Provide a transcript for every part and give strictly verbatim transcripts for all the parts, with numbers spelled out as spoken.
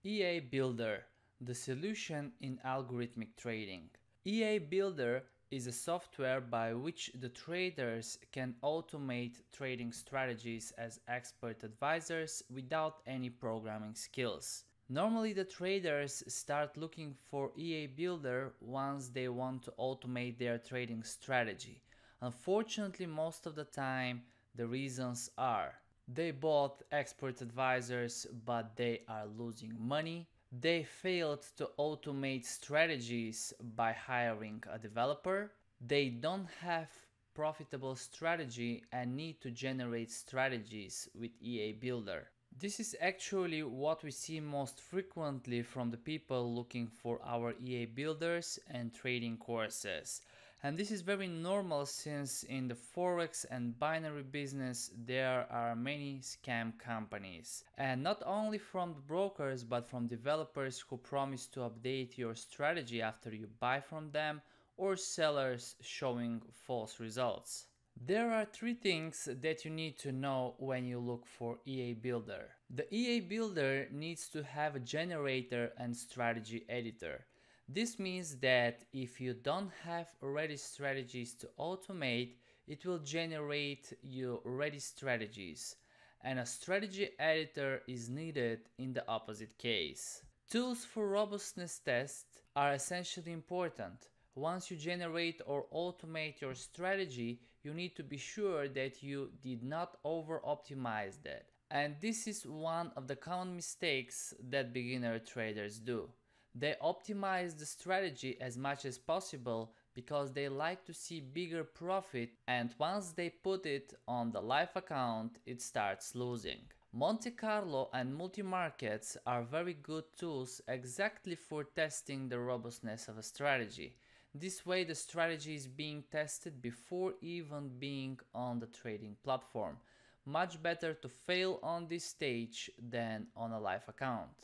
E A Builder, the solution in algorithmic trading. E A Builder is a software by which the traders can automate trading strategies as expert advisors without any programming skills. Normally the traders start looking for E A Builder once they want to automate their trading strategy. Unfortunately, most of the time the reasons are they bought expert advisors but they are losing money. They failed to automate strategies by hiring a developer. They don't have profitable strategy and need to generate strategies with E A Builder. This is actually what we see most frequently from the people looking for our E A builders and trading courses. And this is very normal since in the forex and binary business there are many scam companies. And not only from the brokers but from developers who promise to update your strategy after you buy from them, or sellers showing false results. There are three things that you need to know when you look for E A Builder. The E A Builder needs to have a generator and strategy editor. This means that if you don't have ready strategies to automate, it will generate you ready strategies, and a strategy editor is needed in the opposite case. Tools for robustness tests are essentially important. Once you generate or automate your strategy, you need to be sure that you did not over optimize that. And this is one of the common mistakes that beginner traders do. They optimize the strategy as much as possible because they like to see bigger profit, and once they put it on the live account, it starts losing. Monte Carlo and multi-markets are very good tools exactly for testing the robustness of a strategy. This way the strategy is being tested before even being on the trading platform. Much better to fail on this stage than on a live account.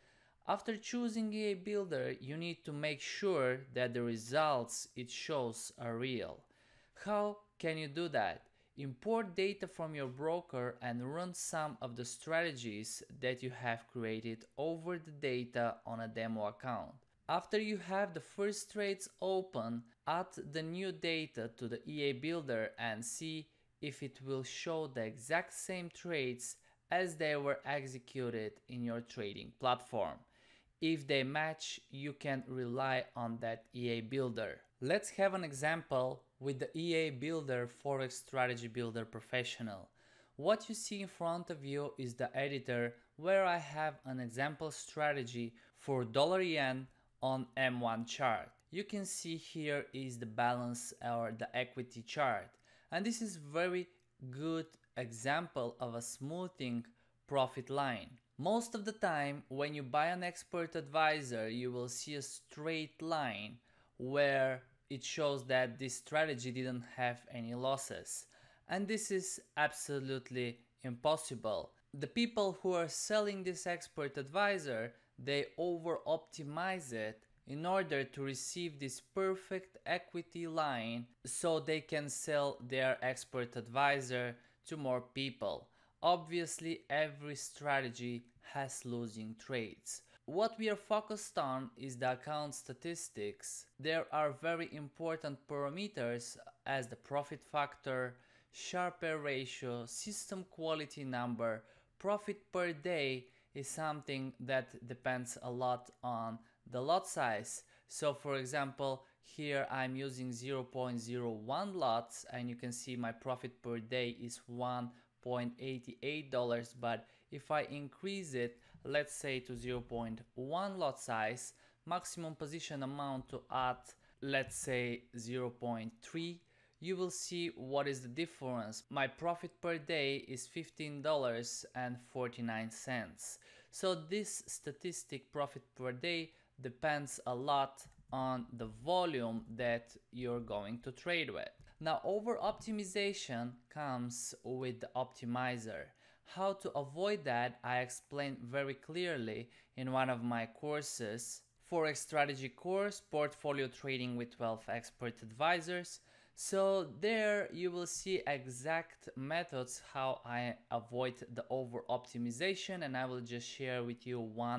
After choosing E A Builder, you need to make sure that the results it shows are real. How can you do that? Import data from your broker and run some of the strategies that you have created over the data on a demo account. After you have the first trades open, add the new data to the E A Builder and see if it will show the exact same trades as they were executed in your trading platform. If they match, you can rely on that E A Builder. Let's have an example with the E A Builder Forex Strategy Builder Professional. What you see in front of you is the editor where I have an example strategy for dollar yen on M one chart. You can see here is the balance or the equity chart, and this is very good example of a smoothing profit line. Most of the time when you buy an expert advisor, you will see a straight line where it shows that this strategy didn't have any losses, and this is absolutely impossible. The people who are selling this expert advisor, they over optimize it in order to receive this perfect equity line so they can sell their expert advisor to more people. Obviously, every strategy has losing trades. What we are focused on is the account statistics. There are very important parameters as the profit factor, Sharpe ratio, system quality number. Profit per day is something that depends a lot on the lot size. So for example, here I'm using zero point zero one lots and you can see my profit per day is one point eight eight dollars, but if I increase it, let's say to zero point one lot size, maximum position amount to add, let's say zero point three, you will see what is the difference. My profit per day is fifteen dollars and forty-nine cents. So this statistic profit per day depends a lot on the volume that you're going to trade with. Now, over optimization comes with the optimizer. How to avoid that I explained very clearly in one of my courses, Forex Strategy course, Portfolio Trading with twelve Expert Advisors. So there you will see exact methods how I avoid the over optimization, and I will just share with you one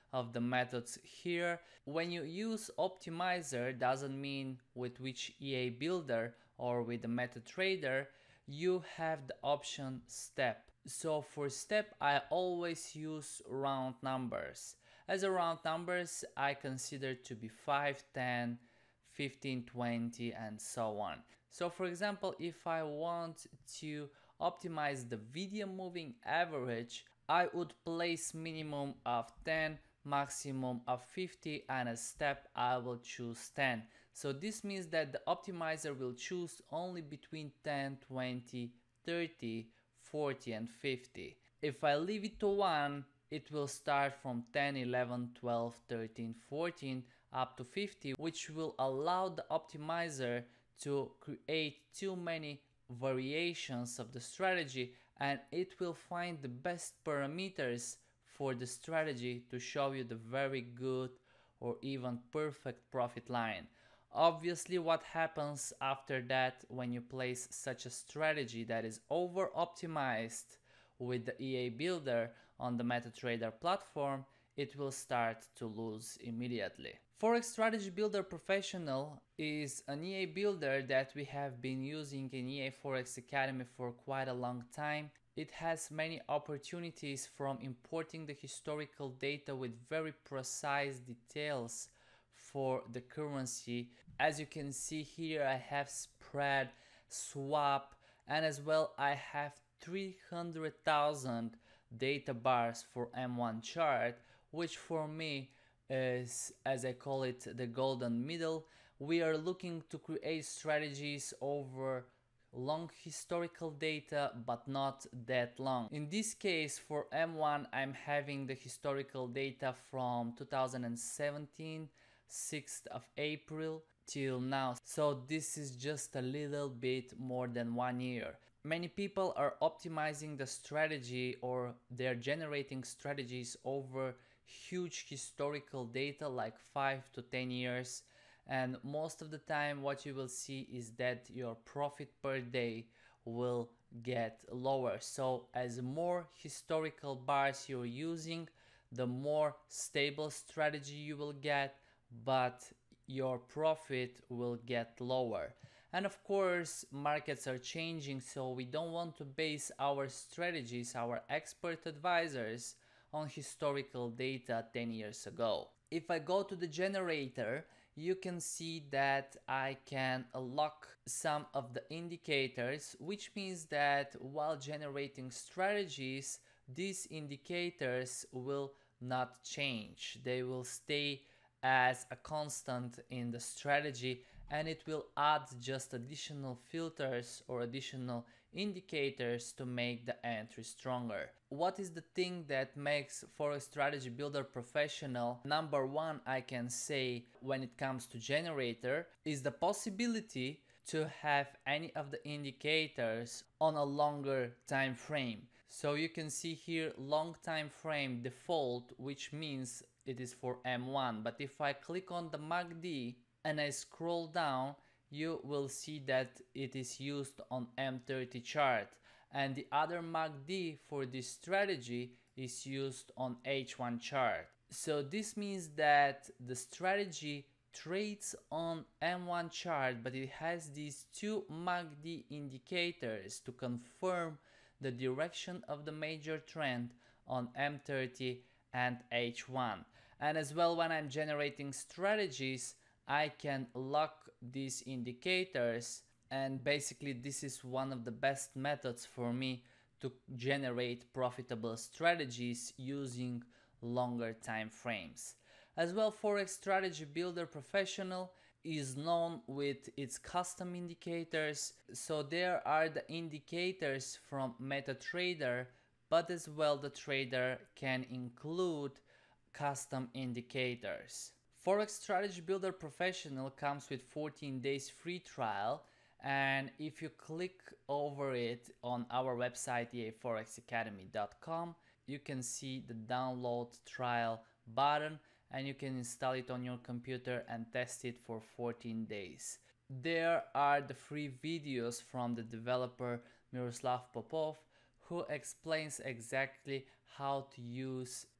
of the methods here. When you use optimizer, doesn't mean with which E A builder or with the MetaTrader, you have the option step. So for step, I always use round numbers. As a round numbers, I consider to be five, ten, fifteen, twenty, and so on. So for example, if I want to optimize the video moving average, I would place minimum of ten, maximum of fifty, and a step I will choose ten. So this means that the optimizer will choose only between ten, twenty, thirty, forty and fifty. If I leave it to one, it will start from ten, eleven, twelve, thirteen, fourteen up to fifty, which will allow the optimizer to create too many variations of the strategy, and it will find the best parameters for the strategy to show you the very good or even perfect profit line. Obviously, what happens after that when you place such a strategy that is over optimized with the E A builder on the MetaTrader platform, it will start to lose immediately. Forex Strategy Builder Professional is an E A builder that we have been using in E A Forex Academy for quite a long time. It has many opportunities, from importing the historical data with very precise details for the currency. As you can see here, I have spread, swap, and as well I have three hundred thousand data bars for M one chart, which for me is, as I call it, the golden middle. We are looking to create strategies over long historical data, but not that long. In this case, for M one, I'm having the historical data from two thousand seventeen, sixth of April till now. So this is just a little bit more than one year. Many people are optimizing the strategy, or they're generating strategies over huge historical data like five to ten years, and most of the time what you will see is that your profit per day will get lower. So as more historical bars you're using, the more stable strategy you will get, but your profit will get lower. And of course, markets are changing, so we don't want to base our strategies, our expert advisors, on historical data ten years ago. If I go to the generator, you can see that I can lock some of the indicators, which means that while generating strategies, these indicators will not change. They will stay as a constant in the strategy, and it will add just additional filters or additional indicators to make the entry stronger. What is the thing that makes Forex Strategy Builder Professional number one, I can say, when it comes to generator, is the possibility to have any of the indicators on a longer time frame. So you can see here long time frame default, which means it is for M one, but if I click on the M A C D and I scroll down, you will see that it is used on M thirty chart, and the other M A C D for this strategy is used on H one chart. So this means that the strategy trades on M one chart, but it has these two M A C D indicators to confirm the direction of the major trend on M thirty and H one. And as well, when I'm generating strategies, I can lock these indicators, and basically this is one of the best methods for me to generate profitable strategies using longer time frames. As well, Forex Strategy Builder Professional is known with its custom indicators. So there are the indicators from MetaTrader, but as well the trader can include custom indicators. Forex Strategy Builder Professional comes with fourteen days free trial, and if you click over it on our website e a forex academy dot com, you can see the download trial button, and you can install it on your computer and test it for fourteen days. There are the free videos from the developer Miroslav Popov, who explains exactly how to use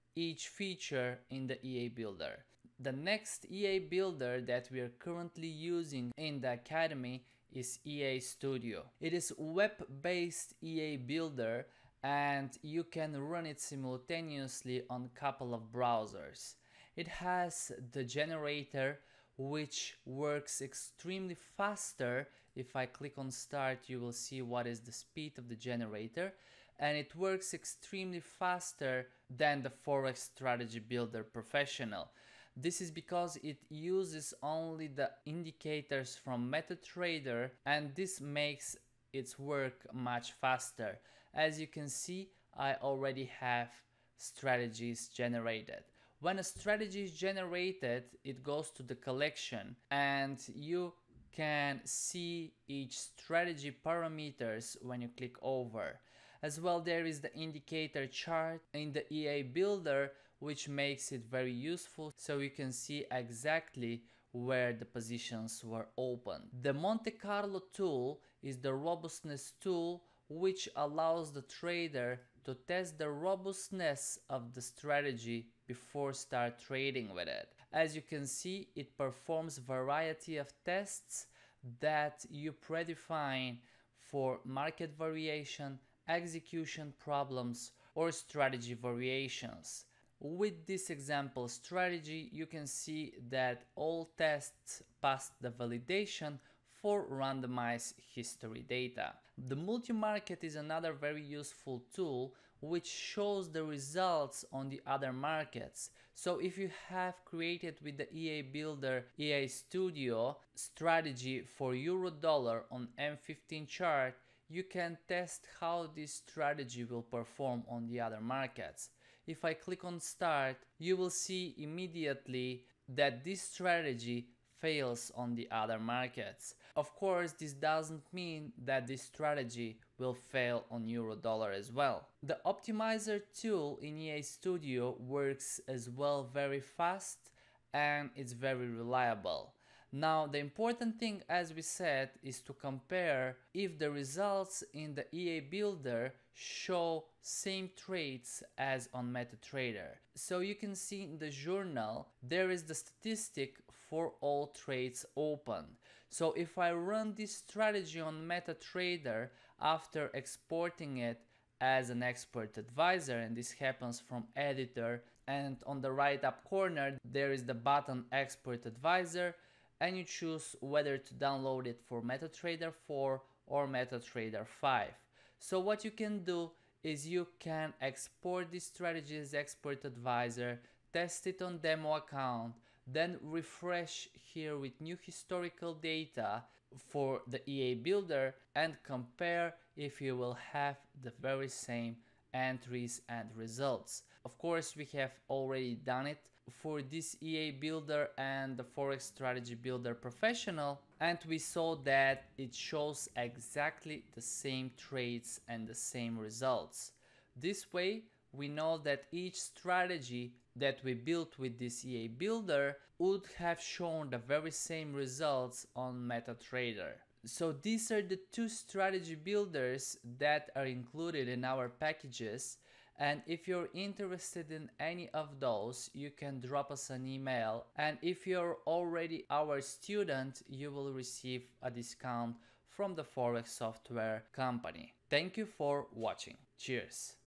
each feature in the E A Builder. The next E A Builder that we are currently using in the Academy is E A Studio. It is a web-based E A Builder and you can run it simultaneously on a couple of browsers. It has the generator, which works extremely faster. If I click on start, you will see what is the speed of the generator, and it works extremely faster than the Forex Strategy Builder Professional. This is because it uses only the indicators from MetaTrader, and this makes its work much faster. As you can see, I already have strategies generated. When a strategy is generated, it goes to the collection and you can see each strategy parameters when you click over. As well, there is the indicator chart in the E A Builder, which makes it very useful so you can see exactly where the positions were opened. The Monte Carlo tool is the robustness tool, which allows the trader to test the robustness of the strategy before start trading with it. As you can see, it performs variety of tests that you predefine for market variation, execution problems, or strategy variations. With this example strategy, you can see that all tests passed the validation for randomized history data. The multi-market is another very useful tool which shows the results on the other markets. So if you have created with the E A Builder E A Studio strategy for euro dollar on M fifteen chart, you can test how this strategy will perform on the other markets. If I click on start, you will see immediately that this strategy fails on the other markets. Of course, this doesn't mean that this strategy will fail on euro dollar as well. The optimizer tool in E A Studio works as well very fast and it's very reliable. Now, the important thing, as we said, is to compare if the results in the E A Builder show same trades as on MetaTrader. So you can see in the journal, there is the statistic for all trades open. So if I run this strategy on MetaTrader after exporting it as an expert advisor, and this happens from editor, and on the right up corner, there is the button expert advisor, and you choose whether to download it for MetaTrader four or MetaTrader five. So what you can do is you can export this strategy as expert advisor, test it on demo account, then refresh here with new historical data for the E A Builder and compare if you will have the very same entries and results. Of course, we have already done it for this E A Builder and the Forex Strategy Builder Professional, and we saw that it shows exactly the same trades and the same results. This way, we know that each strategy that we built with this E A Builder would have shown the very same results on MetaTrader. So these are the two strategy builders that are included in our packages, and if you're interested in any of those, you can drop us an email, and if you're already our student, you will receive a discount from the Forex software company. Thank you for watching. Cheers!